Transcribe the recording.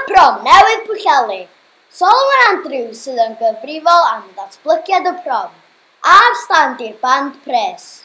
Prom newydd Pwllheli. Solomon Andrews sydd yn gyfrifol am ddatblygiad y prom. A'r stand i'r band pres.